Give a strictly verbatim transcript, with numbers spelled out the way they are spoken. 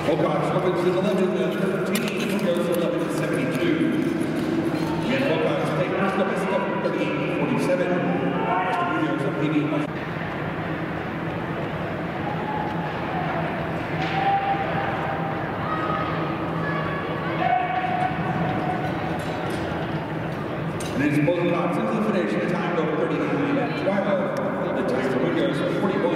Wilcox opens at eleven thirteen, goes eleven seventy-two. And Wilcox takes the best of thirty forty-seven. Studios of eighty. And it's Wilcox into the finish, time over thirty-nine twelve. The time goes forty-one.